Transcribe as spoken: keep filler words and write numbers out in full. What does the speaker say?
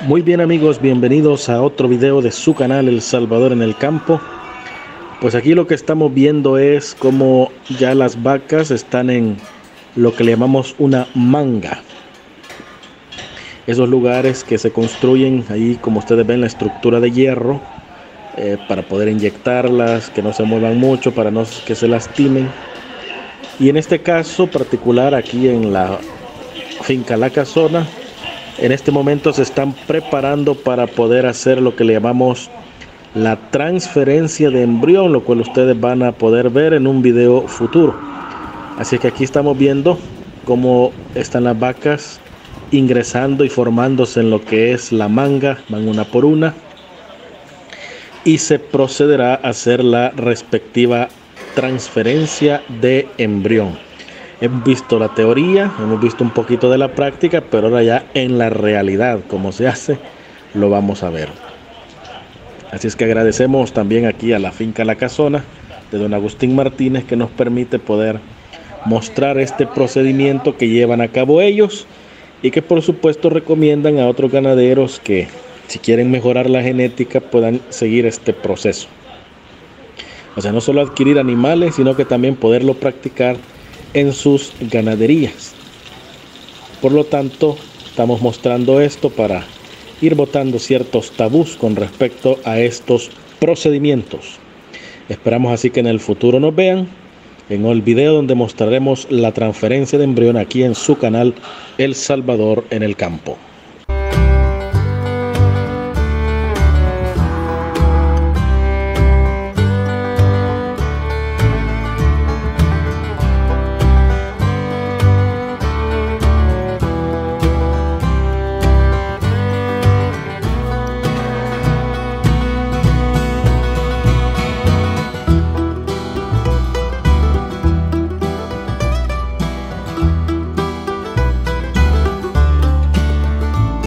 Muy bien amigos, bienvenidos a otro video de su canal El Salvador en el Campo. Pues aquí lo que estamos viendo es cómo ya las vacas están en lo que le llamamos una manga. Esos lugares que se construyen ahí, como ustedes ven, la estructura de hierro eh, para poder inyectarlas, que no se muevan mucho, para no que se lastimen. Y en este caso particular, aquí en la finca La Casona, en este momento se están preparando para poder hacer lo que le llamamos la transferencia de embrión, lo cual ustedes van a poder ver en un video futuro. Así que aquí estamos viendo cómo están las vacas ingresando y formándose en lo que es la manga, van una por una, y se procederá a hacer la respectiva transferencia de embrión. Hemos visto la teoría, hemos visto un poquito de la práctica, pero ahora ya en la realidad, cómo se hace, lo vamos a ver. Así es que agradecemos también aquí a la finca La Casona de don Agustín Martínez, que nos permite poder mostrar este procedimiento que llevan a cabo ellos y que por supuesto recomiendan a otros ganaderos que, si quieren mejorar la genética, puedan seguir este proceso. O sea, no solo adquirir animales, sino que también poderlo practicar en sus ganaderías. Por lo tanto, estamos mostrando esto para ir botando ciertos tabús con respecto a estos procedimientos. Esperamos así que en el futuro nos vean en el video donde mostraremos la transferencia de embrión aquí en su canal El Salvador en el Campo.